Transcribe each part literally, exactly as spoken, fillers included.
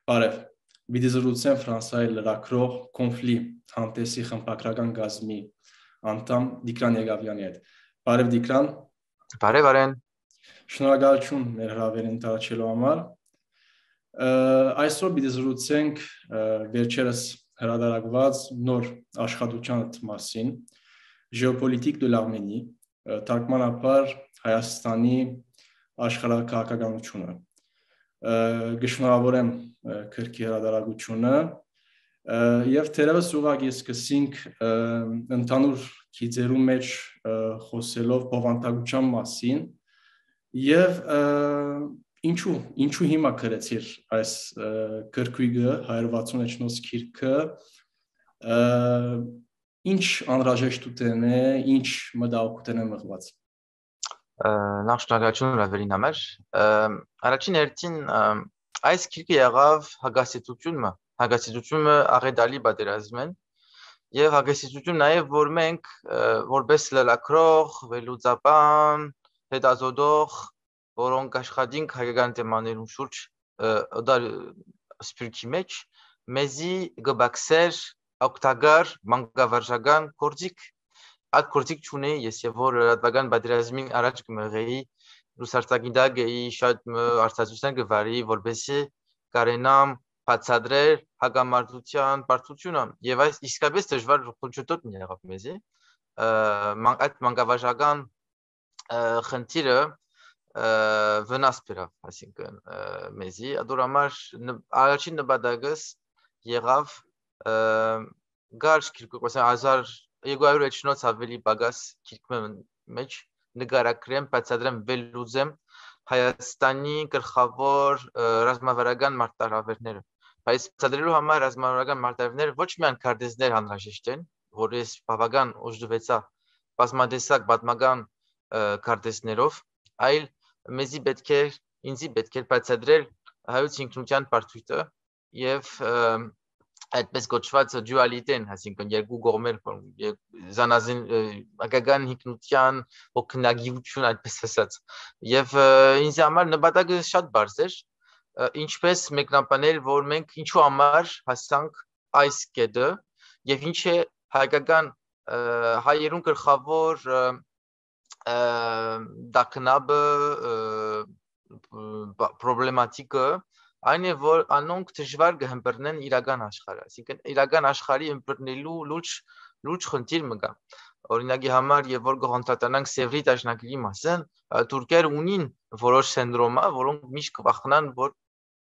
Բարև, պիտի զրուցեմ Ֆրանսիայի լրագրող Կոնֆլի համտեսի խմբագրական գազմի անդամ Դիկրան Եղավյանի հետ։ Բարև Դիկրան։ Բարև Արեն։ Շնորհակալություն մեր հրավերին տարածելու համար։ Այսօր պիտի զրուցենք վերջերս հրատարակված նոր աշխատության մասին Géopolitique de l'Arménie, թարգմանաբար Հայաստանի աշխարհաքաղաքականությունը։ Գշնորհավորեմ քրքի հրատարակությունը եւ թերևս ուղղակի սկսենք ընդհանուր քիծերու մեջ խոսելով բովանդակության մասին եւ ինչու ինչու հիմա գրեցիր այս քրքույգը one sixty-չնոց քիրքը ինչ անհրաժեշտություն է, ինչ մտահոգություն է մղված։ Նախ շնորհակալություն հրավերին համար։ Առաջին հերթին այս քիրքը եղավ հագասեցությունը, հագասեցությունը աղետալի պատերազմն եւ հագասեցություն նաեւ որ մենք որպես լրագրող, վերլուծաբան, հետազոտող, որոնք աշխատենք հայկական թեմաներում շուրջ դար սպիրկի մեջ, մեզի գբաքսեր օգտագար մանկավարժական կորձիկ Այդ կորձիկ չունեի ես եւ որ հրատվական պատերազմին առաջ կմղեի ռուսաստանագիտագեի շատ արտադրության գվարի որբեսի կարենամ բացադրել հագամարտության բարձությունը եւ այս իսկապես դժվար խոչընդոտն եղավ մեզի այդ մանկավարժական խնդիրը վնաս բերավ այսինքն մեզի adorամար առաջին նպատակս եղավ գարշ քիրկոսան one thousand չնոց ավելի բագաս քիրքը մեջ նկարագրեմ, բացատրեմ, վերլուծեմ Հայաստանի գլխավոր ռազմավարական մարտահրավերները։ Բայց բացատրելու համար ռազմավարական մարտահրավերները ոչ միայն քարտեզներ անհրաժեշտ են, որից բավական ուժդվեցա բազմադեսակ պատմական քարտեզներով, այլ մեզի պետք է ինձի պետք է բացատրել հայոց ինքնության բարդույթը եւ այդպես կոչված duality-ն, այսինքն երկու կողմեր զանազան ագական հիգնության հոգնագիտություն այդպես ասած եւ ինձ համար նպատակը շատ բարձ էր ինչպես մեկնաբանել որ մենք ինչու համար հասանք այս կետը եւ ինչ է հայկական հայերուն գլխավոր դակնաբը պրոբլեմատիկը Այն է որ անոնք դժվար կհմբռնեն իրական աշխարհը, այսինքն իրական աշխարհի ըմբռնելու լուրջ լուրջ խնդիր մկա։ Օրինակի համար եւ որ կհանդարտանանք Սևրի դաշնակցի մասին, թուրքերը ունին որոշ սինդրոմա, որոնք միշտ կվախնան, որ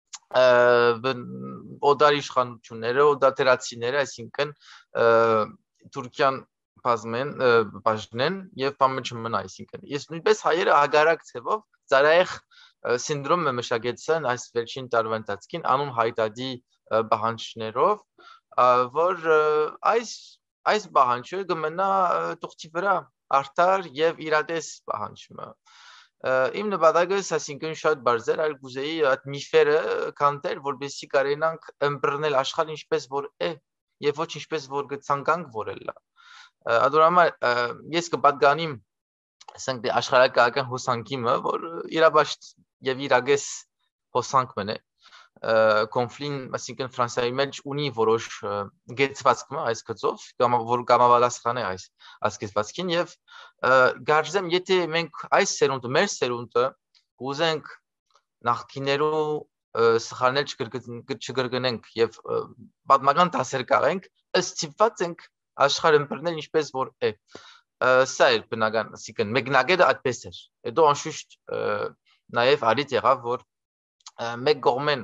օդար իշխանությունները, օդատերացիները, այսինքն Թուրքիան բազմեն բաժնեն եւ բամը չմնա, այսինքն ես նույնպես հայերը հագարակ ցեվով ծարայեղ սինդրոմը մշակեցան այս վերջին տարվա ընթացքին անուն հայտարարի բանջներով որ այս այս բանջը կմնա տուղթի վրա արդար եւ իրատես բանջը իմ նպատակս այսինքն շատ բարձր այլ գուզեի այդ միֆերը կանտել որովհետեւ կարենանք ըմբռնել աշխարհը ինչպես որ է եւ ոչ ինչպես որ կցանկանք որելա adorամար ես կպատկանիմ ասենք դե աշխարհակական հոսանքիմը որ իրավաշտ եւ իրագես հոսանք մնե կոնֆլին այսինքն Ֆրանսիայի մեջ ունի որոշ գեցվածքմը այս գծով կամ որ կամավալասխան է այս ասկեցվածքին եւ գարժեմ եթե մենք այս սերունդը մեր սերունդը ուզենք նախկիներու սխալներ չգրգնենք եւ պատմական դասեր կարենք ըստ ծիված ենք աշխարհը բռնել ինչպես որ է սա է բնական այսինքն մեկնագետը այդպես էր հետո անշուշտ նաեւ արիտ եղավ որ մեկ կողմեն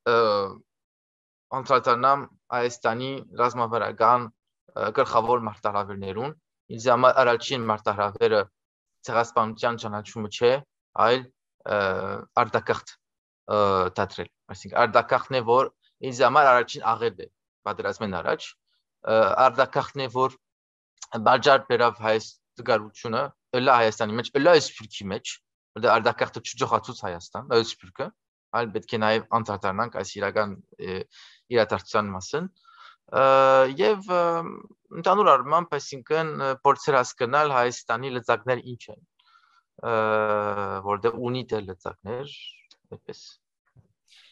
անդրադառնամ Հայաստանի ռազմավարական գլխավոր մարտահրավերներուն ինձ համար առաջին մարտահրավերը ցեղասպանության ճանաչումը չէ այլ արտակարգ դադրել այսինքն արտակարգն է որ ինձ համար առաջին աղետ է պատերազմեն առաջ արտակարգն է որ բաժար բերավ հայց դգարությունը լա Հայաստանի մեջ լա սփյուռքի մեջ որտեղ արտակարգը չջոխացուց Հայաստան լա սփյուռքը այլ պետք է նաև անդրադառնանք այս իրական իրադարձության մասին եւ ընդհանուր առմամբ այսինքն փորձեր հասկանալ Հայաստանի լծակներ ինչ են որտեղ ունի դե լծակներ այդպես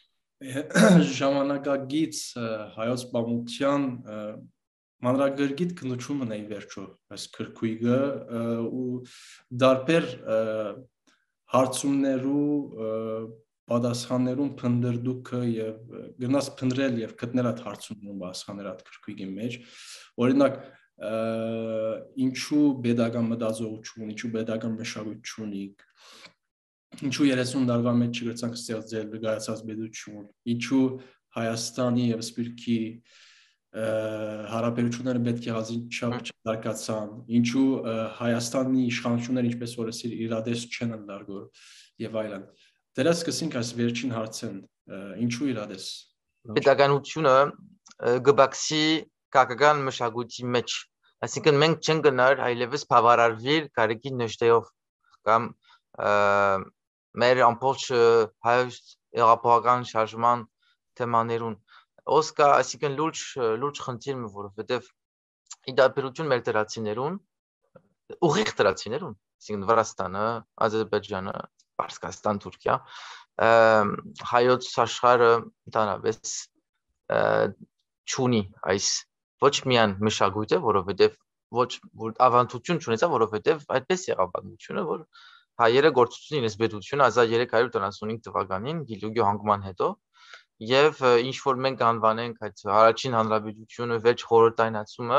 ժամանակագից հայոց պատմության մանրագրգիռ քննությունն է վերջո այս քրքույգը ու դարբեր հարցումներու պատասխաններուն փնդրդուքը եւ գնաց փնդրել եւ գտնել այդ հարցումներուն պատասխանները այդ քրքույգի մեջ օրինակ ինչու pedagogan մտածողություն ինչու pedagogan մշակույթ ունիկ ինչու երեսուն տարվա մեջ չգրցանք ստեղծել վկայացած պետություն ինչու Հայաստանի եւ Սփյուռքի հարաբերությունները պետք է հազին չդարկացան ինչու Հայաստանի իշխանությունները ինչպես որ իրադես չեն ընդարգել եւ այլն դրանց սկսենք այս վերջին հարցեն ինչու իրադես pedagoganությունը գբաքսի քաղաքական մշակույթի մեջ այսինքն մենք չենք գնար այլևս բավարարվիր կարեկի նշտեով կամ մեր ամբողջ հայոց հեղափոխական շարժման թեմաներուն Օսկա, այսինքն լուրջ լուրջ խնդիրը, որովհետև ի դարբերություն մեր դրացիներուն, ուղիղ դրացիներուն, այսինքն Վրաստանը, Ադրբեջանը, Պարսկաստան, Թուրքիա, հայոց աշխարհը ընդհանրապես չունի այս ոչ միայն մշակույթը, որովհետև ոչ ավանդություն չունեցա, որովհետև այդպես եղավ պատմությունը, որ հայերը գործություն իրենց պետությունը հազար երեք հարյուր տասնհինգ թվականին Գիլուգի հանգման հետո Եվ ինչ որ մենք անվանենք այդ առաջին հանրապետությունը վերջ խորհրդայնացումը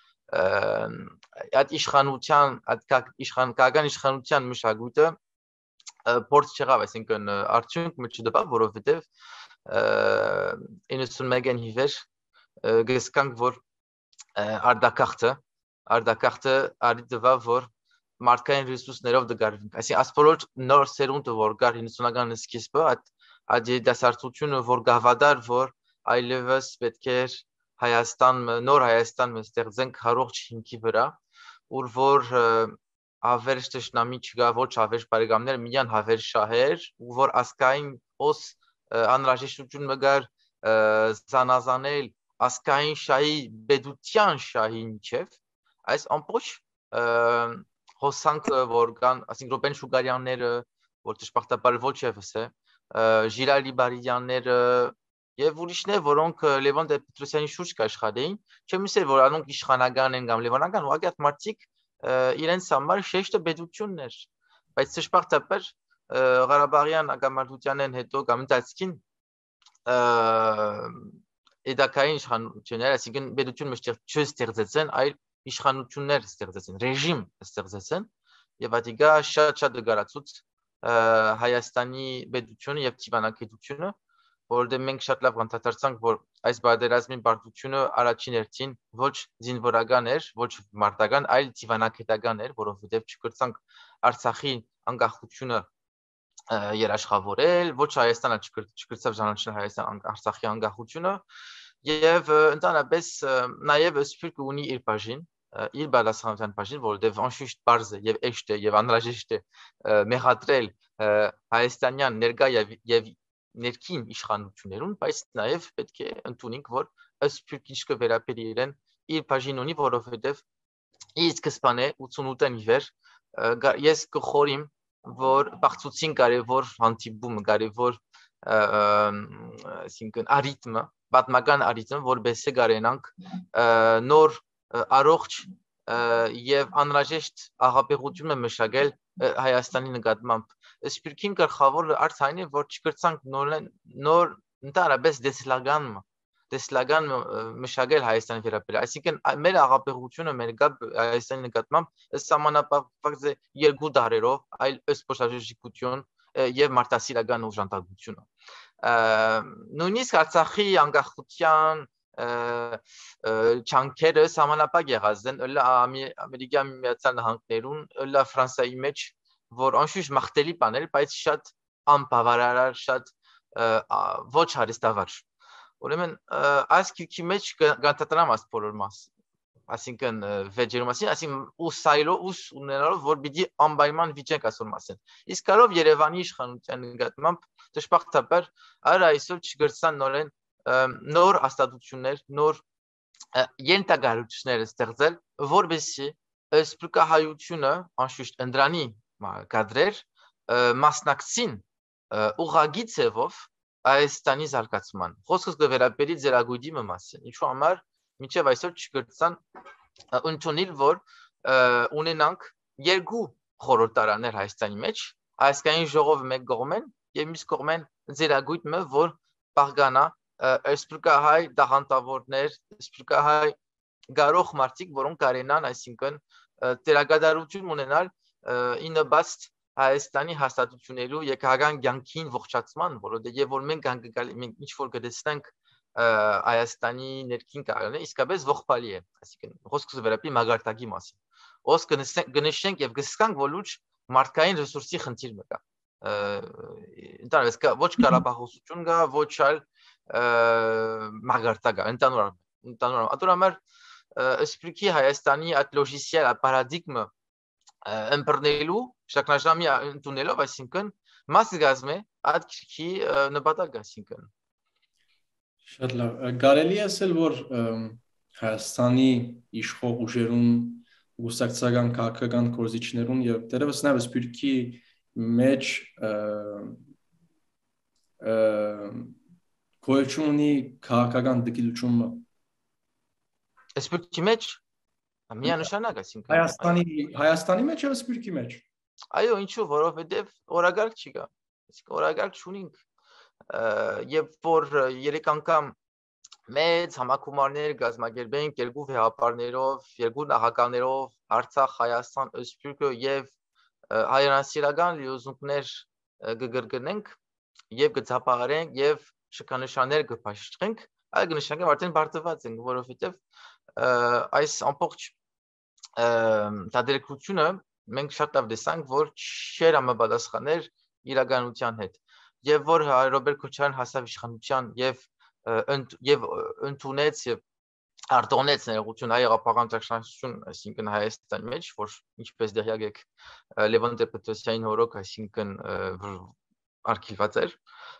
այդ իշխանության այդ իշխանական իշխանության մշակույթը փորձ չեղավ այսինքն արդյունք մը չդպավ որովհետև իննսունմեկն հիվեր գսկանք որ արդակախտը արդակախտը արի դվավ որ մարդկային ռեսուրսներով դգարվենք այսինքն ասպորոջ նոր սերունդը որ գար իննսունական սկիզբը այդ Այդ դասարտությունը որ գավադար որ այլևս պետք է Հայաստան նոր Հայաստան ստեղծենք հարողջ հիմքի վրա ուր որ ավերջ ճշնամի չկա ոչ ավերջ բարեկամներ միան հավեր շահեր ու որ ասկային ոս անհրաժեշտություն մգար զանազանել ասկային շահի բեդության շահի միջև այս ամբողջ հոսանքը որ կան ասինքն Ռոբեն Շուգարյանները որ դժբախտաբար ոչ եւս է Ժիրալի Բարիյանները եւ ուրիշներ, որոնք Լևոն Տեր-Պետրոսյանի շուրջ կաշխատեին, չեմ ասել, որ անոնք իշխանական են կամ լևոնական, ուղղակի այդ մարդիկ իրենց համար շեշտը պետություններ, բայց դժբախտաբար Ղարաբաղյան ագամարտությանեն հետո կամ ընթացքին Էդակային իշխանություններ, այսինքն պետություն մշտեղ չստեղծեցին, այլ իշխանություններ ստեղծեցին, ռեժիմ ստեղծեցին եւ ադիգա շատ-շատ դգարացուց Հայաստանի պետությունը եւ Տիվանագիտությունը, որովհետեւ մենք շատ լավ անդրադարձանք, որ այս բادرազմի բարդությունը առաջին հերթին ոչ զինվորական էր, ոչ մարտական, այլ Տիվանագիտական էր, որովհետեւ չկրցանք Արցախի անկախությունը երաշխավորել, ոչ Հայաստանը չկրցավ ժանաչել Հայաստան Արցախի անկախությունը եւ ընդհանրապես նաեւ Սփյուռքը ունի իր բաժին իր բادرասանության բաժին, որովհետև անշուշտ բարձ է եւ էշտ է եւ անհրաժեշտ է մեղադրել հայաստանյան ներկա եւ ներքին իշխանություններուն, բայց նաեւ պետք է ընդունենք, որ Սփյուռքը կվերապերի իրեն իր բաժին ունի, որովհետև ի սկզբանե ութսունութն ի վեր ես կխորիմ, որ բացուցին կարևոր հանդիպումը, կարևոր այսինքն արիթմը, պատմական արիթմը, որպես է կարենանք նոր առողջ եւ անհրաժեշտ աղապեղություն մշակել Հայաստանի նկատմամբ Սփյուռքին գլխավոր արցայն է որ չկրցանք նոր նոր ընդհանրապես դեսլագան դեսլագան մշակել Հայաստանի վերաբերյալ այսինքն մեր աղապեղությունը մեր գապ Հայաստանի նկատմամբ սահմանափակված է երկու դարերով այլ ըստ եւ մարտահրավերական օժանդակությունը նույնիսկ Արցախի անկախության չանկերը սահմանապակ եղած են Ամերիկյան Միացյալ Նահանգներուն, լա Ֆրանսիայի մեջ, որ անշուշտ մաղթելի բաներ, բայց շատ անբավարար, շատ ոչ հարստավար։ Ուրեմն այս քիքի մեջ կանդրադառնամ այս բոլոր մաս, այսինքն վեճերի մասին, այսինքն ուսայլով, ուս ունենալով, որ պիտի անպայման վիճենք այսօր մասին։ Իսկ կարով Երևանի իշխանության նկատմամբ դժբախտաբար այլ այսօր չգրցան նորեն նոր հաստատություններ, նոր ենթագարություններ ստեղծել, որովհետեւ սփյուռքահայությունը անշուշտ ընդրանի կադրեր մասնակցին ուղղագի ձևով Հայաստանի զարգացման։ Խոսքս կվերաբերի ձերագույդի մասին։ Ինչու համար մինչև այսօր չգրցան ընդունել, որ ունենանք երկու խորհրդարաններ Հայաստանի մեջ, Հայաստանի ժողովը մեկ կողմեն եւ մյուս կողմեն ձերագույդը, որ բաղկանա սփյուռքահայ դաղանտավորներ, սփյուռքահայ գարող մարդիկ, որոնք կարենան, այսինքն դերակատարություն ունենալ իննոբաստ Հայաստանի հաստատություններու եկական կյանքին ողջացման, որովհետեւ որ մենք մենք ինչ որ գտեցնենք Հայաստանի ներքին կարողանա իսկապես ողբալի է, այսինքն խոսքը վերաբի մագարտակի մասին։ Ոս կնշենք եւ կսկանք, որ լուջ մարդկային ռեսուրսի խնդիր մը կա։ Ընդհանրապես ոչ Ղարաբաղոսություն կա, ոչ այլ մագարտակ կա, ընդհանուր ընդհանուր ատորամար սպրիկի Հայաստանի այդ լոժիստիալ պարադիգմը ըմբռնելու շակնաժամի ընդունելով, այսինքն մասը գազմե այդ քրքի նպատակ, այսինքն շատ լավ, կարելի է ասել, որ Հայաստանի իշխող ուժերուն գուսակցական քաղաքական գործիչներուն եւ դերևս նաեւ սպիրկի մեջ գոյությունի քաղաքական դգիլությունը սպիրկի մեջ միանշանակ, այսինքն Հայաստանի Հայաստանի մեջ եւ սպիրկի մեջ։ Այո, ինչու, որովհետեւ օրագարկ չի գա։ Իսկ օրագարկ չունենք։ Եվ որ երեք անգամ մեծ համակումարներ գազմագերբենք երկու վեհապարներով, երկու նախագահներով, Արցախ, Հայաստան, Սփյուռքը եւ հայրենասիրական լիոզունքներ կգրգնենք եւ կցապահարենք եւ շքանշաններ կփաշտենք, այլ կնշանակի արդեն բարձրված ենք, որովհետեւ այս ամբողջ դադարեցությունը մենք շատ լավ տեսանք, որ չեր համապատասխաներ իրականության հետ եւ որ Ռոբերտ Քոչարյան հասավ իշխանության եւ եւ ընդունեց եւ արտոնեց ներողություն հայ-աղափական ճաշնաշություն, այսինքն Հայաստանի մեջ, որ ինչպես դեռ եկեք Լևոն Տեր-Պետրոսյանի հորոք, այսինքն արխիվված էր,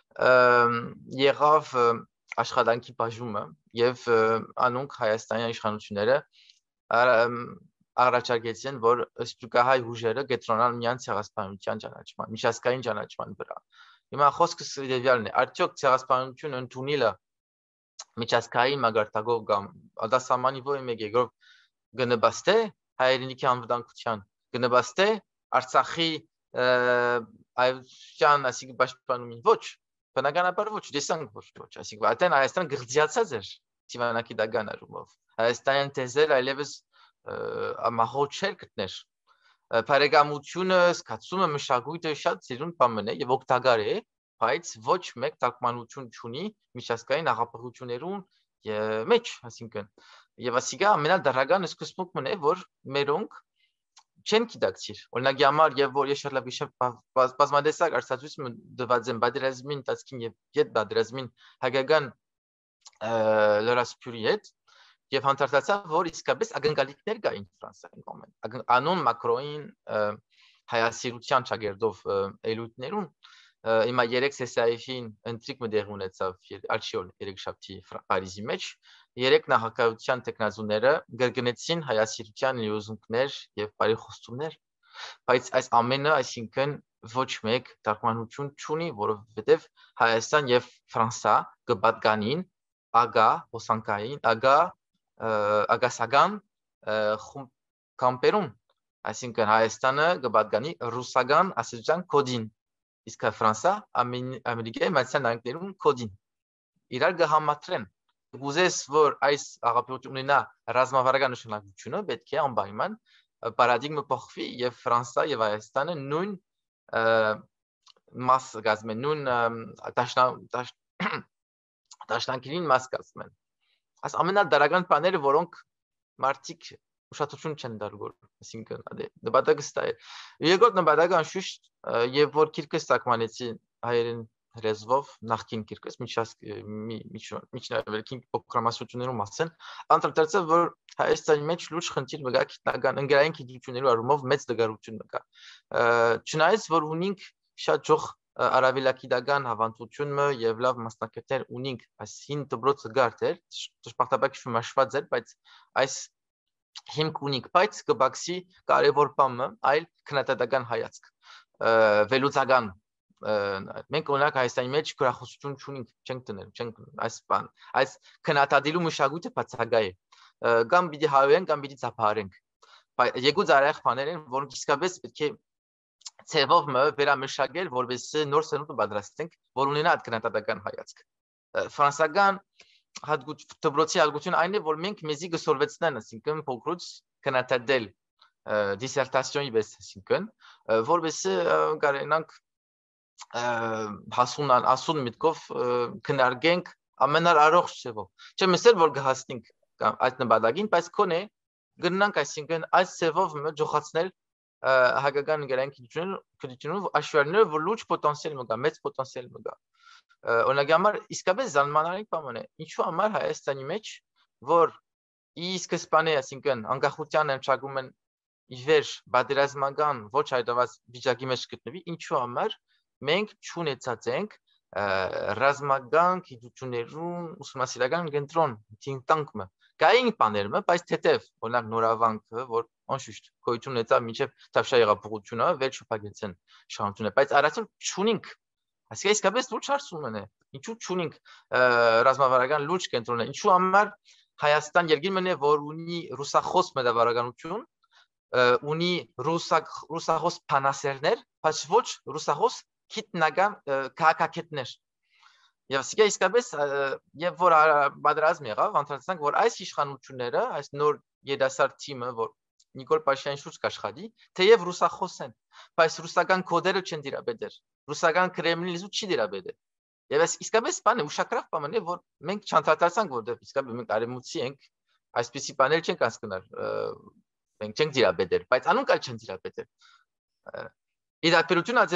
եղավ աշխատանքի բաժումը եւ անոնք Հայաստանի իշխանությունները առաջարկեցին, որ սփյուռքահայ ուժերը կենտրոնան միայն ցեղասպանության ճանաչման, միջազգային ճանաչման վրա։ Հիմա խոսքս դեպիալն է, արդյոք ցեղասպանությունը ընդունելը միջազգային մագարտակով կամ ադասամանի ոյ մեկ երկրով գնաբաստե հայրենիքի անվտանգության, գնաբաստե Արցախի այության ասիկ պաշտպանումին ոչ, բնականաբար ոչ, դեսանք ոչ, ոչ, ասիկ այդտեն Հայաստան գղձիացած էր Սիվանակի դագան արումով, Հայաստանյան թեզեր այլևս ամահոտ չէր գտներ, բարեկամությունը, սկացումը, մշակույթը շատ ծիրուն բան է եւ օգտակար է, բայց ոչ մեկ թարգմանություն չունի միջազգային աղափողություններուն մեջ, այսինքն եւ ասիկա ամենադարական սկզբունքն է, որ մերոնք չեն գիտակցիր, օրինակ համար եւ որ ես շատ լավ հիշեմ բազմադեսակ արտադրություն դված են բادرազմին տածքին եւ յետ բادرազմին հայկական լրասփյուրի հետ եւ հանդարտացավ, որ իսկապես ակնկալիքներ կային Ֆրանսիայի կողմեն անոն Մակրոին հայասիրության ճագերդով էլուտներուն Հիմա երեք սեսայիֆին ընտրիկ մտեղ ունեցավ արչիոլ երեք շաբթի Փարիզի մեջ երեք նախագահության տեխնազուները գրգնեցին հայասիրության լիոզունքներ եւ բարեխոսություններ բայց այս ամենը այսինքն ոչ մեկ թարգմանություն չունի որովհետեւ Հայաստան եւ Ֆրանսա կպատկանին ագա հոսանկային ագա ագասական կամպերուն այսինքն Հայաստանը կպատկանի ռուսական ասիջան կոդին իսկ Ֆրանսա Ամերիկայի Միացյալ Նահանգներում կոդին իրար կհամատրեն ուզես որ այս աղափողությունը ունենա ռազմավարական նշանակությունը պետք է անպայման պարադիգմը փոխվի եւ Ֆրանսա եւ Հայաստանը նույն մաս գազմեն նույն դաշնակիրին մաս գազմեն այս ամենադարական բաները որոնք մարդիկ ուշադրություն չեն դարձնում, այսինքն նպատակը ստա է։ Երկրորդ նպատակը անշուշտ եւ որ քիրքս ցակմանեցի հայերեն լեզվով նախքին քիրքս միջնավերքին պրոգրամացիաներում ասեն, անդրադարձավ որ Հայաստանի մեջ լուրջ խնդիր մգա գիտնական ընկերային գիտություններու առումով մեծ դգարություն մգա։ Չնայած որ ունենք շատ ճոխ արավելագիտական հավանթությունը եւ լավ մասնակիցներ ունենք, այս հին դպրոցը գարտեր, ճշմարտաբար շմաշված էր, բայց այս հիմք ունիկ, բայց կբացի կարևոր բանը, այլ քննադատական հայացք, վերլուծական մենք օրինակ Հայաստանի մեջ գրախոսություն չունենք, չենք դնել, չենք այս բան, այս քննադատելու մշակույթը բացակայ է։ Կամ պիտի հայերեն, կամ պիտի ծափահարենք։ Երկու ծարայախ բաներ են, որոնք իսկապես պետք է ցեվով մը վերամշակել, որովհետեւ նոր սնունդ պատրաստենք, որ ունենա այդ քննադատական հայացք։ Ֆրանսական դպրոցի ալգություն այն է, որ մենք մեզի գսորվեցնեն, ասինքն փոքրուց քննադատել դիսերտացիոնի պես, ասինքն, որովհետեւ կարենանք հասունան ասուն միտքով քննարկենք ամենարարողջ ցեվով։ Չեմ ասել, որ գահստենք այդ նպատակին, բայց քոնե գնանք, այսինքն այս ցեվով մը ջոխացնել հագական գրանքիչունով աշվարները, որ լուրջ պոտենցիալ մը կա, մեծ պոտենցիալ մը կա։ Օրինակ համար իսկապես զարմանալի բան է, ինչու համար Հայաստանի մեջ, որ իսկ իսպաներ, այսինքն անկախության հռչակում են իվեր բادرազմական ոչ հայտարարված վիճակի մեջ գտնվի, ինչու համար մենք չունեցած ենք ռազմական գիտություններուն ուսումնասիրական կենտրոն think tank-ը կային բաները, բայց թեթև օրինակ նորավանքը, որ անշուշտ գոյություն ունեցավ մինչև Թավշյա հեղափոխությունը, վերջ շփագեցեն շահությունը, բայց առաջին չունենք, այսինքն իսկապես լուրջ հարցումն է, ինչու չունենք ռազմավարական լուրջ կենտրոնը, ինչու համար Հայաստան երկիրն է, որ ունի ռուսախոս մտավարականություն, ունի ռուսախոս փանասերներ, բայց ոչ ռուսախոս քիտնական քաղաքակետներ։ Եվ սա իսկապես եւ որ պատրաստ եղավ, անդրադարձանք, որ այս իշխանությունները, այս նոր երդասարդ թիմը, որ Նիկոլ Փաշինյանի շուրջ կաշխատի, թեև ռուսախոս են, բայց ռուսական կոդերը չեն դիրապետել, ռուսական կրեմլին լեզու չի դիրապետել։ Եվ այս իսկապես բանը ուշագրավ բան է, որ մենք չանդրադարձանք, որտեղ իսկապես մենք արևմուտքի ենք, այսպիսի բաներ չենք հասկանալ, մենք չենք դիրապետել, բայց անոնք այլ չեն դիրապետել։ Իդապերություն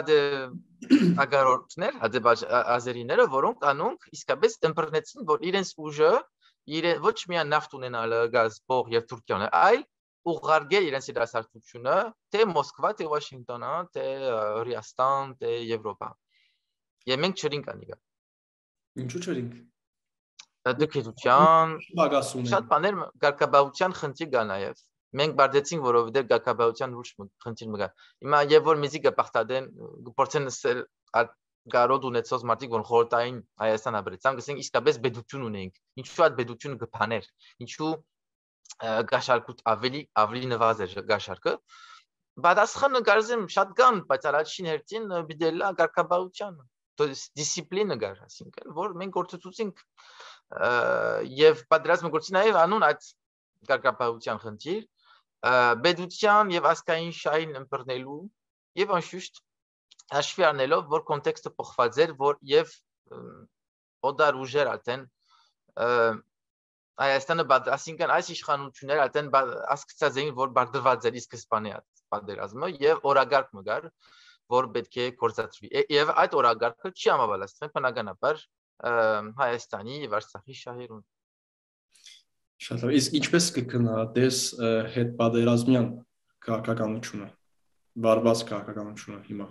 ագարորդներ, ազերիները, որոնք անոնք իսկապես ըմբռնեցին, որ իրենց ուժը ոչ միայն նավթ ունենալը, գազ, փող եւ Թուրքիան, այլ ուղղարկել իրենց երդասարտությունը թե Մոսկվա, թե Վաշինգտոնը, թե Ռիաստան, թե Եվրոպա։ Եվ մենք չրինք անիգա։ Ինչու չրինք։ Դքեդության բագասուն շատ բաներ գարկաբաության խնդիր կա նաև։ Մենք բարձեցինք, որովհետև գարկաբաության լուրջ խնդիր մգա։ Հիմա եւ որ մեզի կփախտadեն գործեն սել գարոդ ունեցած մարդիկ, որ խորտային Հայաստան ապրեցան, գսենք իսկապես բեդություն ունենք։ Ինչու այդ բեդությունը կփաներ։ Ինչու գաշարկուտ ավելի ավելի նվազեր գաշարկը։ Բադասխանը գարզեմ շատ կան, բայց առաջին հերթին բիդելա գարկաբաությանը։ Դիսցիպլինը գար, ասինքն, որ մենք գործեցուցինք եւ պատրաստում գործի նաեւ անուն այդ գարկաբաության խնդիր, բեդության եւ ասկային շահին ըմբռնելու եւ անշուշտ հաշվի առնելով, որ կոնտեքստը փոխված էր, որ եւ օդար ուժեր ալտեն Հայաստանը ասինքն այս իշխանությունները ալտեն ասկցած էին, որ բարձրված էր իսկ իսպանիա պատերազմը եւ օրագարկ մգար որ պետք է կորցածվի եւ այդ օրագարկը չի համավալացվում բնականաբար Հայաստանի եւ Արցախի շահերուն։ Շատ լավ, իսկ ինչպես կգնահատես հետ պատերազմյան քաղաքականությունը, վարված քաղաքականությունը հիմա։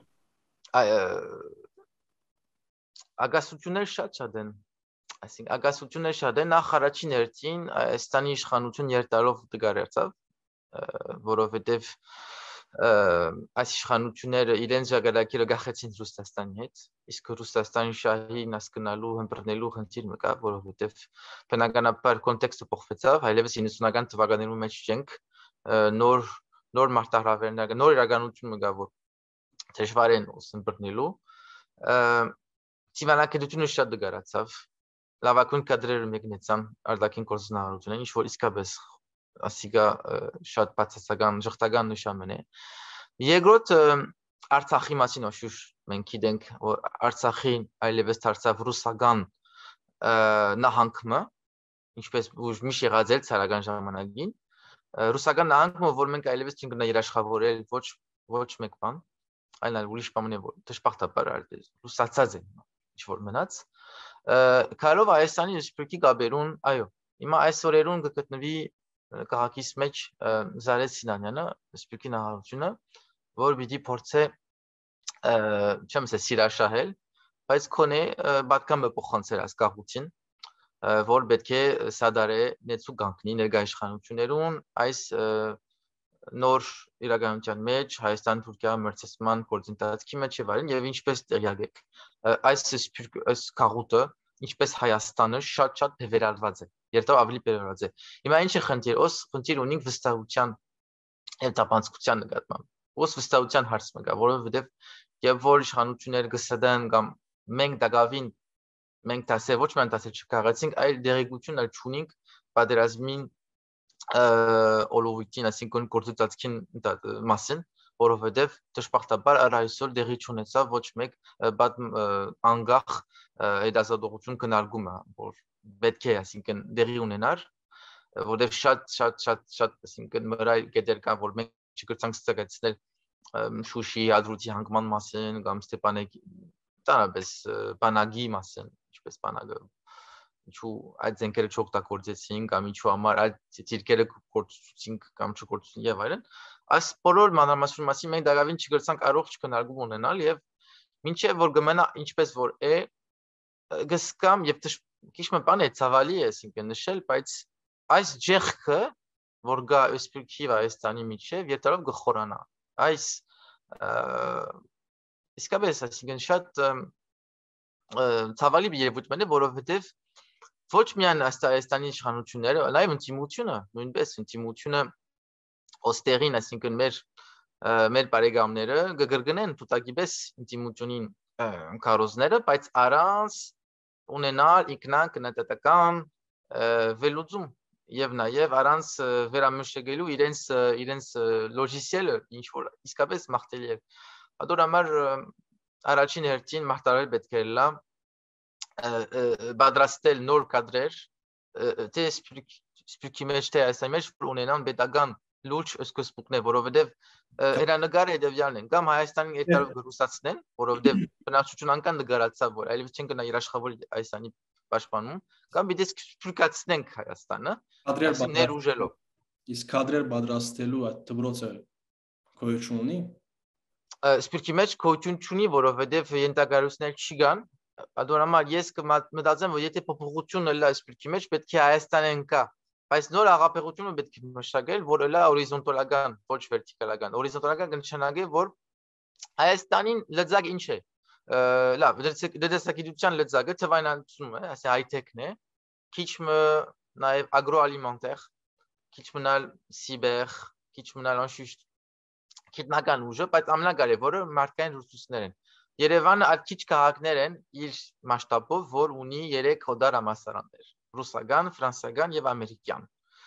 Ագասություններ շատ շատ են, այսինքն ագասություններ շատ են, նախ առաջին հերթին Հայաստանի իշխանություն երթալով դգարեցավ, որովհետեւ այս իշխանությունները իրենց ժողովրդակիրը գախեցին Ռուսաստանի հետ, իսկ Ռուսաստանի շահին հասկանալու, ըմբռնելու խնդիր մկա, որովհետև բնականաբար կոնտեքստը փոխվեցավ, այլևս իննսունական թվականներում մեջ չենք, նոր նոր մարտահրավերներ, նոր իրականություն մկա, որ դժվար են ըմբռնելու, Դիվանագիտությունը շատ դգարացավ, լավագույն կադրերը մեկնեցան արտաքին գործունեությունն, ինչ որ իսկապես ասիգա շատ բացասական ժողտական նշան է։ Երկրորդ Արցախի մասին ոշուշ մենք գիտենք, որ Արցախին այլևս դարձավ ռուսական նահանգը, ինչպես միշտ եղած էր ցարական ժամանակին, ռուսական նահանգը, որ մենք այլևս չենք գնա երաշխավորել ոչ ոչ մեկ բան, այլ ուրիշ բան է, որ դժբախտաբար ռուսացած է, ինչ որ մնաց։ Կարով Հայաստանի Ռեսպուբլիկի գաբերուն, այո, հիմա այս օրերուն կգտնվի քաղաքիս մեջ Զարեթ Սինանյանը, Ռեսպուբլիկի նախագահությունը, որ պիտի փորձե չեմ ասել սիրաշահել, բայց քոնե պատկամը փոխանցել ասկաղություն, որ պետք է սադարե նեցու գանկնի ներկայ իշխանություններուն այս նոր իրականության մեջ Հայաստան-Թուրքիա մրցակցման գործընթացի մեջ եւ այլն եւ ինչպես տեղյակ եք այս այս քաղուտը ինչպես Հայաստանը շատ-շատ բևեռալված է երթով ավելի բևեռալված է հիմա ինչ է խնդիր ոս խնդիր ունենք վստահության եւ տապանցկության նկատմամբ ոս վստահության հարց մգա որովհետեւ եւ որ իշխանությունները գսդան կամ մենք դակավին մենք դասեր ոչ միայն դասեր չկարեցինք այլ դերեկություն այլ չունենք պատերազմին Ոլովիկին, այսինքն գործընթացին մասին, որովհետև դժբախտաբար այսօր դեղի չունեցավ ոչ մեկ անգախ հետազոտողություն քննարկումը, որ պետք է, այսինքն դեղի ունենար, որովհետև շատ շատ շատ շատ, այսինքն մրայ գետեր կան, որ մենք չկրցանք ստեղծել Շուշի հադրութի հանգման մասին կամ Ստեփանագի, տանաբես բանագի մասին, ինչպես բանագը ինչու այդ զենքերը չօգտագործեցին կամ ինչու համար այդ ցիրկերը գործեցինք կամ չգործեցին եւ այլն այս բոլոր մանրամասնի մասին մենք դակավին չգրցանք առողջ քննարկում ունենալ եւ մինչեւ որ գմնա ինչպես որ է գսկամ եւ քիչ մը բան է ցավալի է ասինքն նշել բայց այս ջեխքը որ գա Սփյուռքի Հայաստանի միջեւ երթալով գխորանա այս իսկապես ասինքն շատ ցավալի երևույթ է որովհետեւ ոչ միայն Հայաստանի իշխանությունները, այլև ինտիմությունը, նույնպես ինտիմությունը ոստերին, այսինքն մեր մեր բարեկամները գգրգնեն տուտագիբես ինտիմությունին կարոզները, բայց առանց ունենալ ինքնան կնատական վերլուծում եւ նաեւ առանց վերամշակելու իրենց իրենց լոջիսիելը ինչ որ իսկապես մաղթելի է։ Ադոր համար առաջին հերթին մաղթարել պետք է լա բادرաստել նոր կադրեր թե սպյուրքի մեջ թե այս մեջ ունենան պետական լուրջ սկզբունքներ որովհետև հերանեկարը հետևյալն են կամ Հայաստանին երթալով ռուսացնեն որովհետև բնակչություն անգամ նկարացավ որ այլևս չեն գնա երաշխավոր Հայաստանի պաշտպանում կամ պիտի սպյուրքացնենք Հայաստանը ներուժելով իսկ կադրեր պատրաստելու այդ դպրոցը գոյություն ունի սպյուրքի մեջ գոյություն չունի որովհետև ենթակառույցներ չի կան Ադոր համար ես կմտածեմ որ եթե փոփոխությունը լա սպյուրքի մեջ պետք է Հայաստանեն կա բայց նոր աղապեղությունը պետք է մշակել որ լա հորիզոնտալական ոչ վերտիկալական հորիզոնտալական կնշանակի որ Հայաստանին լծակ ինչ է լավ դերասակիդության լծակը թվայնացում է ասի հայթեքն է քիչ մը նաև ագրոալիմենտար քիչ մնալ սիբեր քիչ մնալ անշուշտ գիտնական ուժը բայց ամենակարևորը մարդկային ռեսուրսներ են Երևանը այդ քիչ քաղաքներ են իր մասշտաբով, որ ունի երեք հոդար համալսարաններ՝ ռուսական, ֆրանսիական եւ ամերիկյան։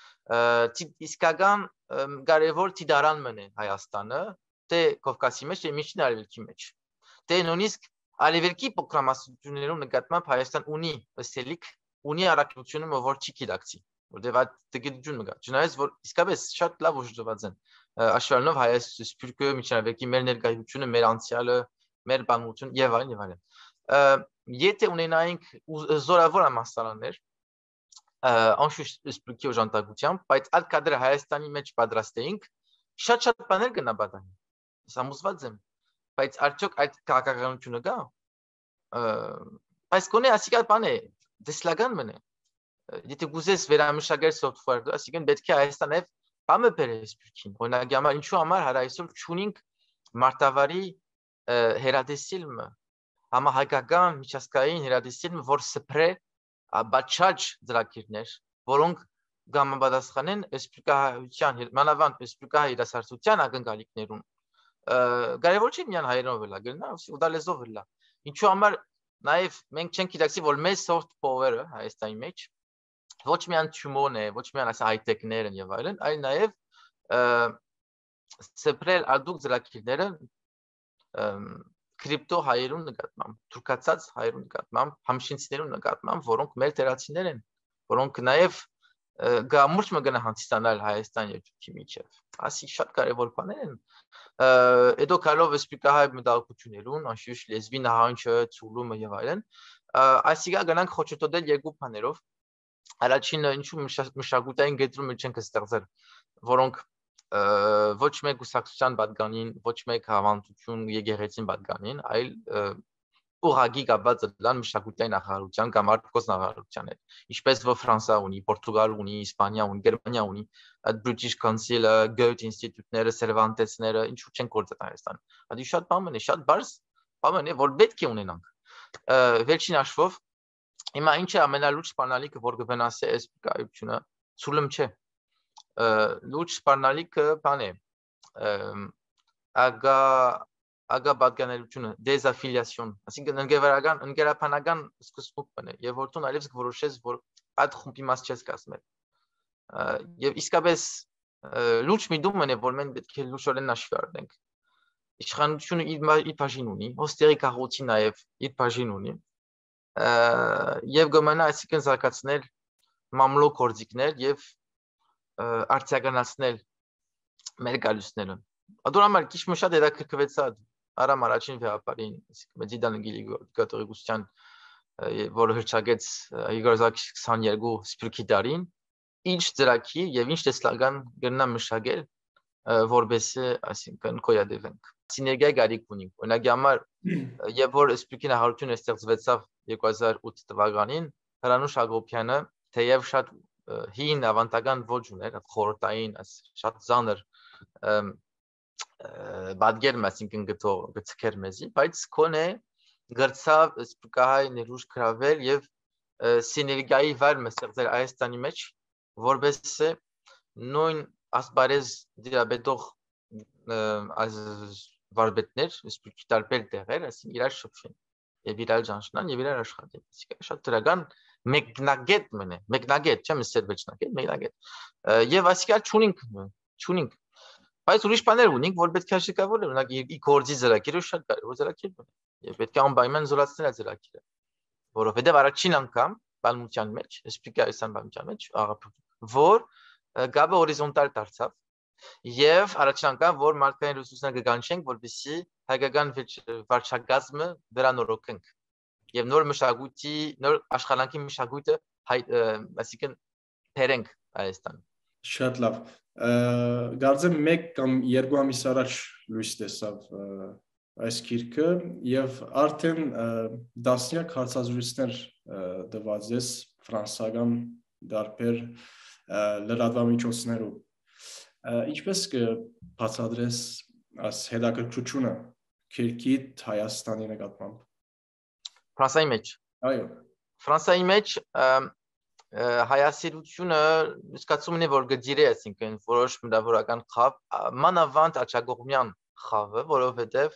Իսկական կարևոր դիդարանն է Հայաստանը, թե Կովկասի մեջ, թե Միջին Արևելքի մեջ։ Թե նույնիսկ Արևելքի պրոգրամացություններում նկատմամբ Հայաստան ունի ըստելիք, ունի առաքելությունը, որ չի գիտակցի, որտեղ այդ դգիտությունը կա։ Չնայած որ իսկապես շատ լավ ուժեղված են։ Աշխարհով Հայաստանը, Սփյուռքը, Միջին Արևելքի մեր ներկայությունը, մեր անցյալը մեր բանություն եւ այլն եւ այլն եթե ունենայինք զորավոր համալսարաններ անշուշտ սպյուրքի օժանդակությամբ բայց այդ կադրը Հայաստանի մեջ պատրաստեինք շատ-շատ բաներ կնաբադանի սամուսված եմ բայց արդյոք այդ քաղաքականությունը կա բայց կոնե ասիկա բան է դեսլագան մնե եթե գուզես վերամշակել software ասիկան պետք է Հայաստանը բամը բերես սպյուրքին օրինակ համար ինչու համար հարայսօր չունենք մարտավարի հերադեսիլմը համահայկական միջազգային հերադեսիլմը որ սփրե բաչաճ ծրագիրներ որոնք գամապատասխանեն սպյուրքահայության մանավանդ սպյուրքահայ երասարցության ակնկալիքներուն կարևոր չի միան հայերենով լա գնա ուդալեզով լա ինչու համար նաև մենք չենք գիտակցի որ մեր soft power-ը Հայաստանի մեջ ոչ միայն ճումոն է ոչ միայն այս հայտեկներն եւ այլն այլ նաև սփրել ադուկ ծրագիրները կրիպտո հայերուն նկատմամբ, թուրքացած հայերուն նկատմամբ, համշինցիներուն նկատմամբ, որոնք մեր տերացիներ են, որոնք նաև գամուրջ մգնա հանդիսանալ Հայաստան եւ Թուրքի միջեւ։ Ասի շատ կարեւոր բաներ են։ Էդո կալով սպիկահայ մտահոգություններուն, անշուշտ լեզվի նահանջը, ցուլումը եւ այլն, այսիգա գնանք խոչըտոտել երկու բաներով։ Առաջինը ինչու մշակութային գետրում չենք ստեղծել, որոնք ոչ մեկ ուսակցության պատկանին, ոչ մեկ հավանություն եկեղեցին պատկանին, այլ ուղղակի կապված լան մշակութային նախարարության կամ արտգոց նախարարության հետ։ Ինչպես որ Ֆրանսա ունի, Պորտուգալ ունի, Իսպանիա ունի, Գերմանիա ունի, այդ British Council-ը, Goethe ինստիտուտները, Cervantes-ները, ինչու չեն գործել Հայաստան։ Դա շատ բան է, շատ բարձ բան է, որ պետք է ունենանք։ Վերջին հաշվով հիմա ինչ է ամենալուրջ սպառնալիքը, որ կվնասի այս կայությունը, ցուլում չէ։ Լուրջ սպառնալիքը բան է, ագա ագա պատկանելությունը, դեզաֆիլիացիոն, այսինքն ընկերական ընկերապանական սկզբունքն է, եւ որտուն այլևս որոշես, որ այդ խումբի մաս չես կազմել։ Եվ իսկապես լուրջ միտումն է, որ մենք պետք է լուրջորեն հաշվի առնենք։ Իշխանությունը իր բաժին ունի, ոստերի քաղաքացի նաև իր բաժին ունի, եւ գոմենա այսինքն զարգացնել մամլոք գործիքներ եւ արտիականացնել մեր գալուստները։ Ադոր համար քիչ շատ հետաքրքրվեցա Արամ առաջին վեհապարին, այսինքն Մեծիդան կաթողիկոսության, որը հրճակեց հիգրոզակ քսաներկու սպիրկի դարին, ինչ ծրագիր եւ ինչ տեսլական գտնա մշակել, որբեսը այսինքն կոյադևենք։ Սիներգիա գարիք ունի։ Օրինակ համար եւ որ սպիրկի նախարարությունը ստեղծվեցավ երկու հազար ութ թվականին, Հրանուշ Ագոպյանը թեև շատ հին ավանդական ոճ ուներ, խորհրդային, շատ ծանր բادگերմ, այսինքն գտող գծքեր մեզի, բայց կոնե գրծավ սպիրկահայ ներուժ գրավել եւ սիներգիայի վար մստեղծել Հայաստանի մեջ, որբեսը նույն ասպարեզ դիաբետող այս վարպետներ, սպիրկի տարբեր տեղեր, այսինքն իրար շփվեն եւ իրար ճանչնան եւ իրար աշխատեն։ Այսինքն շատ դրական մեկնագետ մնե, մեկնագետ, չեմ ասել վերջնագետ, մեկնագետ։ Եվ այսինքն ճունինք, ճունինք։ Բայց ուրիշ բաներ ունենք, որ պետք է հաշվարկավոր ունենանք ի գործի ծրագիրը շատ կարևոր ծրագիր է։ Եվ պետք է անպայման զորացնել այդ ծրագիրը, որովհետեւ առաջին անգամ բանության մեջ, սպիրկի այսան բանության մեջ, որ գաբը հորիզոնտալ դարձավ եւ առաջին անգամ որ մարդկային ռեսուրսներ կգանչենք, որպեսզի հայկական վարչակազմը վերանորոգենք եւ նոր մշակույթի, նոր աշխարհանքի մշակույթը, այսինքն բերենք Հայաստան։ Շատ լավ։ Գարձեմ մեկ կամ երկու ամիս առաջ լույս տեսավ այս գիրքը եւ արդեն դասնյակ հարցազրույցներ տված ես ֆրանսական դարբեր լրատվամիջոցներով։ Ինչպես կբացատրես այս հետաքրքրությունը քրկիտ Հայաստանի նկատմամբ։ Ֆրանսայի մեջ։ Այո։ Ֆրանսայի մեջ հայասիրությունը զգացումն է, որ գծիրե, այսինքն որոշ մտավորական խավ, մանավանդ աչագողմյան խավը, որովհետև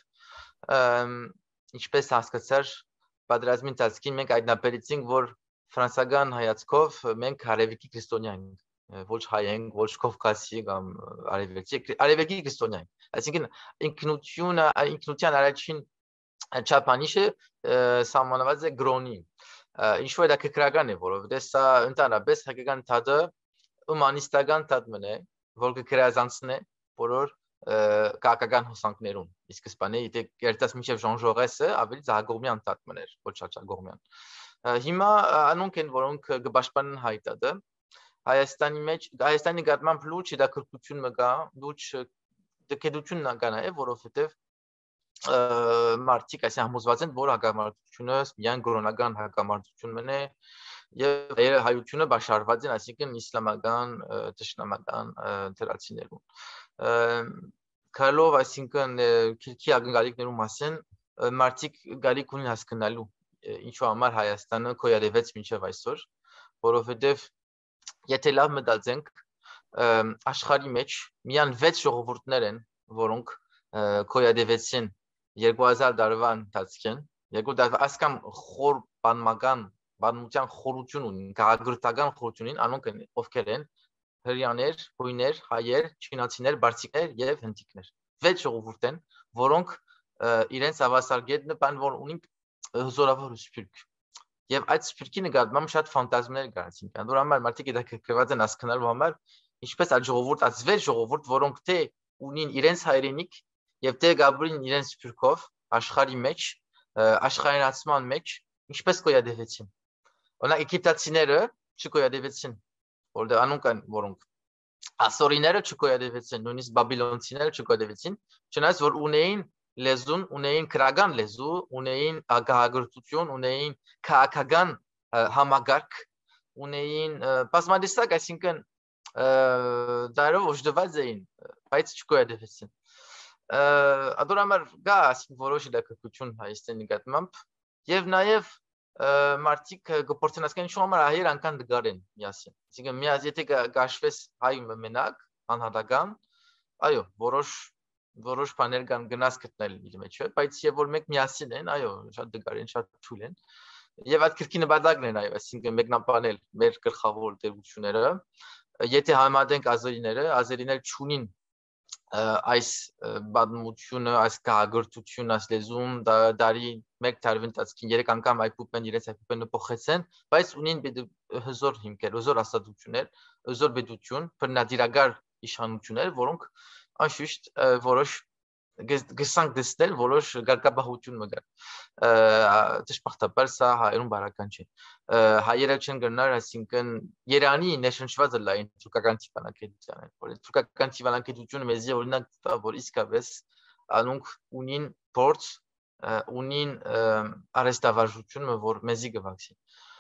ինչպես հասկացար պատերազմի ընթացքին մենք հայտնաբերեցինք, որ ֆրանսական հայացքով մենք արևիկի քրիստոնյա ենք, ոչ հայ ենք, ոչ կովկասի կամ արևելքի, արևելքի քրիստոնյա ենք։ Այսինքն ինքնությունը, ինքնության առաջին չափանիշը սահմանված է գրոնի։ Ինչ որ դա քրական է, որովհետեւ սա ընդհանրապես հայկական թադը հումանիստական թադմն է, որ կգրազանցնե բոլոր քաղաքական հոսանքներուն։ Իսկ իսպանել եթե երտաս միջև Ժան Ժորեսը ավելի զարգողմյան թադմն էր, ոչ աչագողմյան։ Հիմա անոնք են, որոնք կպաշտպանեն հայ թադը, Հայաստանի մեջ, Հայաստանի նկատմամբ լուրջ հետաքրքրություն մգա, լուրջ դկետություն կան է, որովհետեւ մարդիկ այսինքն համոզված են, որ հակամարտությունը միայն գրոնական հակամարտությունն է եւ հայությունը բաշարված են, այսինքն իսլամական, թշնամական դրացիներուն։ Քալով, այսինքն քիրքի ակնկալիքներու մասին մարդիկ գալիք ունեն հասկանալու ինչու համար Հայաստանը կոյարևեց մինչեւ այսօր, որովհետեւ եթե լավ մտածենք աշխարհի մեջ միայն վեց ժողովուրդներ են, որոնք կոյարևեցին երկու հազար տարվա ընթացքին, երկու տարվա ասկամ խոր բանական, բանության խորություն ունին, քաղաքագրական խորություն ունին, անոնք են ովքեր են հрьяաներ, հույներ, հայեր, չինացիներ, բարսիկներ եւ հնդիկներ։ Վեց ժողովուրդ են, որոնք իրենց հավասարգետնը բան որ ունին զորավոր սպիրկ։ Եվ այդ սպիրկի նկատմամբ շատ ֆանտազմներ կան, այսինքն դուր համար մարդիկ հետաքրքրված են հասկանալու համար, ինչպես այդ ժողովուրդ, այդ վեց ժողովուրդ, որոնք թե ունին իրենց հայրենիք եւ թե գաբրին իրենց սպիրկով աշխարհի մեջ, աշխարհայնացման մեջ, ինչպես կոյադևեցին։ Օրինակ եգիպտացիները չկոյադևեցին, որտեղ անոնք են, որոնք ասորիները չկոյադևեցին, նույնիսկ բաբիլոնցիները չկոյադևեցին, չնայած որ ունեին լեզուն, ունեին քրական լեզու, ունեին ագահագրություն, ունեին քաղաքական համագարկ, ունեին բազմադիստակ, այսինքն դարով օժտված էին, բայց չկոյադևեցին։ Ադորամար գա այսինքն որոշ իրականություն Հայաստանի նկատմամբ եւ նաեւ մարդիկ գործընկերական ինչ համար հայեր անգամ դգարեն միասին։ Այսինքն միած եթե գաշվես հայը մենակ, անհատական, այո, որոշ որոշ բաներ կան գնաց գտնել իր մեջ, բայց եւ որ մեկ միասին են, այո, շատ դգար են, շատ թույլ են։ Եվ այդ քրքի նպատակն են, այո, այսինքն մեկնաբանել մեր գլխավոր դերությունները։ Եթե համեմատենք ազերիները, ազերիները չունին այս բادمությունը, այս քաղաքացիությունը, այս լեզուն դարի մեկ տարվա ընթացքում երեք անգամ այփուպեն իրենց այփուպենը փոխեցեն, բայց ունին հզոր հիմքեր, հզոր աստատություններ, հզոր պետություն, բռնադիրագար իշխանություններ, որոնք անշուշտ որոշ գսանք դստել որոշ գարկաբահություն մգար դժբախտաբար սա հայերուն բարական չէ հայերը չեն գնար այսինքն Երանի ներշնչվածը լայն թուրքական տիպանակետության որ թուրքական տիպանակետությունը մեզի օրինակ տա որ իսկապես անոնք ունին փորձ ունին արեստավարժությունը որ մեզի գվացի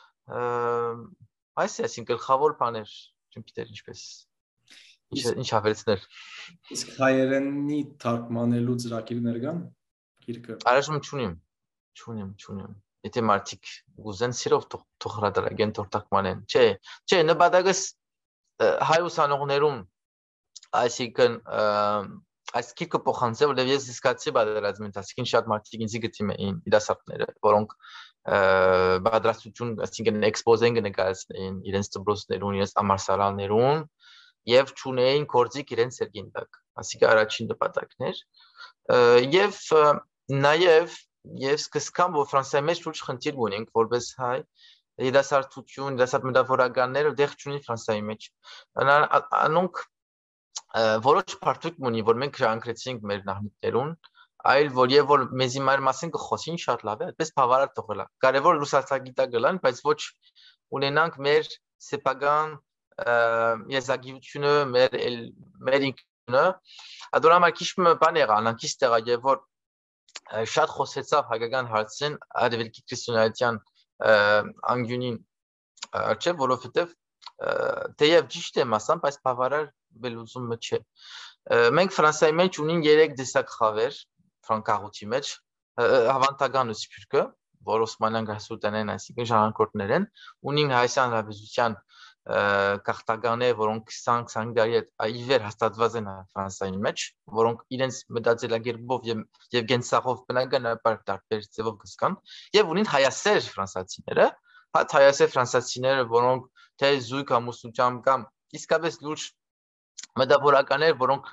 այս այսինքն գլխավոր բաներ չգիտեր ինչպես Ինչ ավերցներ։ Իսկ հայերենի թարգմանելու ծրագիրներ կան գիրքը։ Այժմ չունիմ, չունիմ, չունիմ։ Եթե մարդիկ ուզեն սիրով թող հրատարակեն թող թարգմանեն։ Չէ, չէ, նպատակս հայ ուսանողներուն այսինքն այս գիրքը փոխանցել եւ ես զգացի բادرազմին ասիկին շատ մարդիկ ինձ գտիմ էին իրասարքները, որոնք բادرացություն, այսինքն էքսպոզեն կնկարեցնեին իրենց դպրոցներուն, իրենց ամասարալներուն եւ ճունեին կորձիկ իրենց սերգին տակ ասիկա առաջին նպատակներ եւ նաեւ եւ սկսկամ որ Ֆրանսիայի մեջ լուրջ խնդիր ունենք որպես հայ երասարտություն երասարտ մտավորականները դեղ չունի Ֆրանսիայի մեջ անոնք որոշ բարդույթ ունի որ մենք ժանկրեցինք մեր նախնիներուն այլ որ եւ որ մեզի մեր մասին կխոսին շատ լավ է այդպես բավարար թողելա կարևոր լուսացագիտա գլան բայց ոչ ունենանք մեր սեփական եզակիությունը մեր մեր ինքնը ադորամար քիչ բան եղան անկից տեղա եւ որ շատ խոսեցավ հայկական հարցին արևելքի քրիստոնեության անգյունին չէ որովհետեւ թեև ճիշտ է մասամբ բայց բավարար բելուզումը չէ մենք Ֆրանսիայի մեջ ունին երեք դեսակ խավեր ֆրանկաղութի մեջ հավանական ու սփյուռքը որ Օսմանյան գասուտեն են այսինքն ժառանգորդներ են ունին հայաստան հանրապետության կախտագաներ որոնք քսան քսան տարի այվեր հաստատված են Ֆրանսիայի մեջ որոնք իրենց մտածելակերպով եւ եւ գենսախով բնականաբար տարբեր ձևով կսկան եւ ունին հայասեր ֆրանսացիները հատ հայասեր ֆրանսացիները որոնք թե զույգ ամուսնությամբ կամ իսկապես լուրջ մտավորականներ որոնք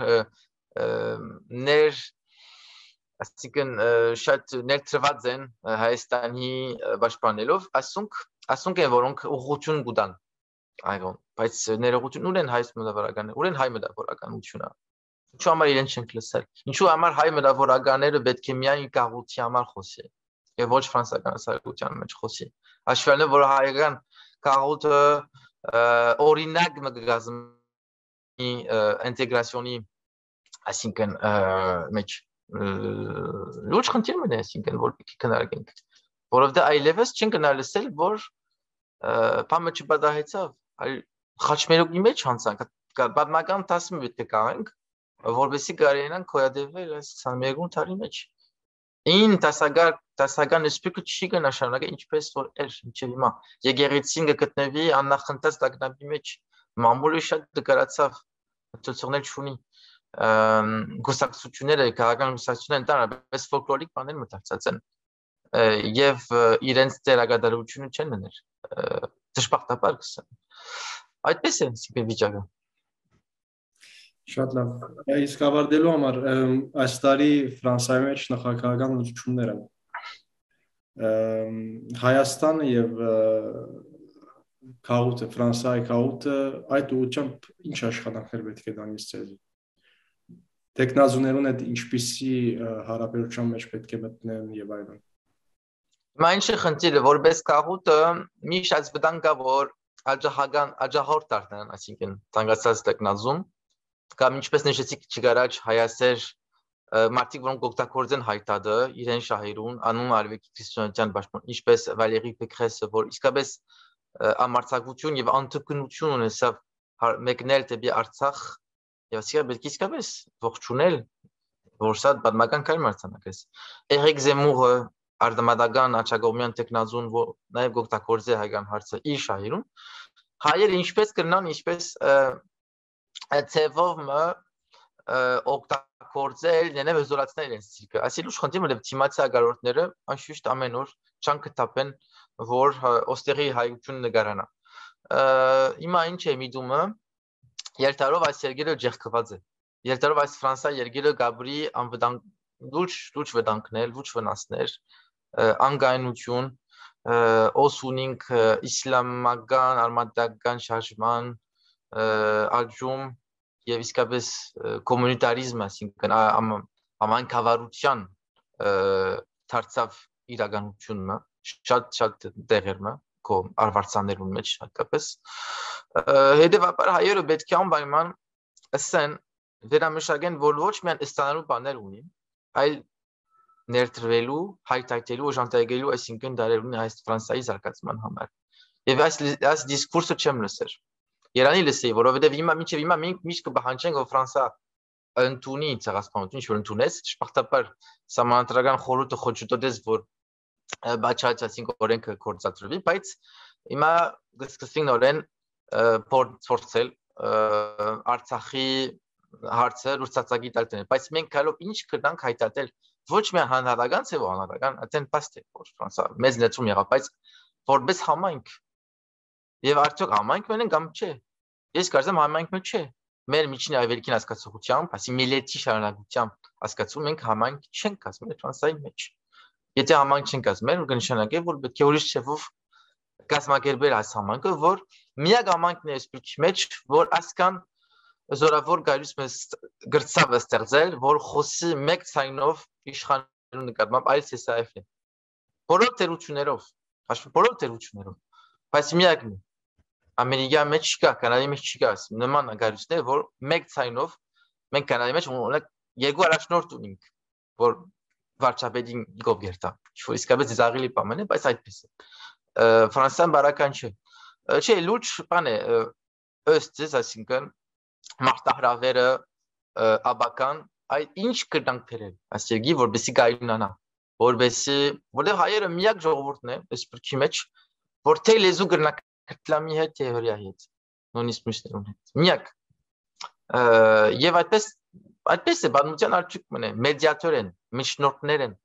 ներ այսինքն շատ ներծված են Հայաստանի պաշտպանելով ասունք ասունք են որոնք ուղղություն կտան այո բայց ներողություն ունեն հայ մտավորականներ ունեն հայ մտավորականությունը ինչու համար իրեն չենք լսել ինչու համար հայ մտավորականները պետք է միայն կաղութի համար խոսի եւ ոչ ֆրանսական հասարակության մեջ խոսի հաշվելը որ հայկական կաղութը օրինակ մգազմի ինտեգրացիոնի այսինքն մեջ լուրջ խնդիր մնա այսինքն որ պիտի քննարկենք որովհետեւ այլևս չեն գնալսել որ բամը չպատահեցավ այլ խաչմերուկի մեջ հանցանք պատմական տասը պետք է կանենք որովհետեւ կարենան կոյադևել այս քսաներկու տարի մեջ ին տասագար տասական սպեկը չի կնաշանակե ինչպես որ էր ինչեւ հիմա եկեղեցին կգտնվի աննախընթաց տագնապի մեջ մամուլը շատ դկարացավ ծոցողներ չունի գուսակցությունները քաղաքական գուսակցությունները ընդհանրապես ֆոլկլորիկ բաներ մտածած են եւ իրենց դերակատարությունը չեն մներ դժբախտաբար կսան այդպես է սիպե վիճակը շատ լավ իսկ ավարտելու համար այս տարի Ֆրանսիայի մեջ նախագահական լուծումներ են Հայաստանը եւ քաղուտը Ֆրանսիայի քաղուտը այդ ուղղությամբ ինչ աշխատանքներ պետք է դանից ցեզ տեխնազուներուն հետ ինչպիսի հարաբերության մեջ պետք է մտնեն եւ այլն Մայնշը խնդիրը որպես քաղուտը միշտ այս վտանգ կա որ աջահական աջահորդ դառնան այսինքն ցանկացած տեխնազում կամ ինչպես նշեցիք չգարաչ հայասեր մարդիկ որոնք օգտագործեն հայտարարը իրեն շահերուն անուն արվեքի քրիստոնեության պաշտպան ինչպես Վալերի Պեկրեսը որ իսկապես ամարտակություն եւ անտկնություն ունեցավ մեկնել դեպի Արցախ եւ իսկապես ողջունել որ սա պատմական կայ մարտանակես Էրիկ Զեմուրը արդամադական աչագոմյան տեխնազուն որ նաեւ օգտագործե հայկական հարցը իր շահերուն հայերը ինչպես կրնան ինչպես ցևով մը օգտագործել նենե վեզորացնել իրենց ցիկը ասի լուշ խնդիրը դեպ թիմացիա գարորդները անշուշտ ամեն օր չան կտապեն որ ոստերի հայություն նկարանա հիմա ինչ է միդումը երթարով այս երգերը ջեղքված է երթարով այս ֆրանսա երգերը գաբրի անվտանգ լուչ լուչ վտանգներ լուչ վնասներ անգայնություն օսունինք իսլամական արմատական շարժման աջում եւ իսկապես կոմունիտարիզմը այսինքն համայնքավարության դարձավ իրականությունը շատ շատ դեղերմը կոմ արվարձաներուն մեջ հատկապես հետեւաբար հայերը պետք է անպայման ասեն վերամշակեն որ ոչ միայն ստանալու բաներ ունի այլ ներդրվելու հայտարարելու օժանդակելու այսինքն դարերուն այս ֆրանսիայի զարգացման համար եւ այս այս դիսկուրսը չեմ լսեր Երանի լսեի, որովհետև հիմա մինչև հիմա մենք միշտ կբահանջենք, որ Ֆրանսա ընդունի ցեղասպանություն, ինչ որ ընդունեց, շփախտապար համանդրական խորհուրդը խոչըտոց, որ բաչացածին օրենքը կորցածրվի, բայց հիմա գսկսին նորեն փորձել Արցախի հարցը ռուսացակի տալտեն, բայց մենք կարո ինչ կնանք հայտարարել ոչ միայն հանրական ցեվո հանրական, այլ պաստե որ Ֆրանսա մեծ ներծում եղավ, բայց որպես համայնք Եվ արդյոք համայնք մեն են կամ չէ։ Ես կարծեմ համայնք մեն չէ։ Մեր միջին ավերքին հասկացողությամբ, ասի միլիետի շարունակությամբ հասկացում ենք համայնք չեն կազմել Ֆրանսիայի մեջ։ Եթե համայնք չեն կազմել, կնշանակի, որ պետք է ուրիշ չեվով կազմակերպել այս համայնքը, որ միակ համայնքն է սպիրկի մեջ, որ ասկան զորավոր գալուց մեզ գրծավ ստեղծել, որ խոսի մեկ ցայնով իշխանելու նկատմամբ այլ սեսայֆն է։ Բոլոր թերություններով, հաշվի բոլոր թերություններով, բայց միակն է Ամերիկայի մեջ չկա, Կանադայի մեջ չկա, նման գարուցներ, որ մեկ ցայնով մենք Կանադայի մեջ ունենք երկու առաջնորդ ունենք, որ վարչապետին գովգերտա, որ իսկապես զաղելի բան է, բայց այդպես է։ Ֆրանսիան բարական չէ։ Չէ, լուրջ բան է, ըստ ես, այսինքն մարտահրավերը աբական, այդ ինչ կդանք թերել, այս երգի, որբեսի գայունանա, որբեսի, որտեղ հայերը միակ ժողովուրդն է, այս բրքի մեջ, որ թե լեզու գրնակ Կտլամի հետ թեորիա հետ, նույնիսկ մյուսներուն հետ։ Միակ։ Եվ այդպես այդպես է բանության արդյունքն է, մեդիատոր են, միջնորդներ են։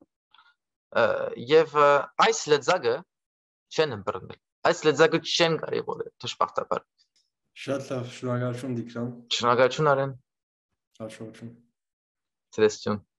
Եվ այս լեզակը չեն ըմբռնել։ Այս լեզակը չեն կարևորել դժբախտաբար։ Շատ լավ, շնորհակալություն Դիկրան։ Շնորհակալություն Արեն։ Շնորհակալություն։ Ցտեսություն։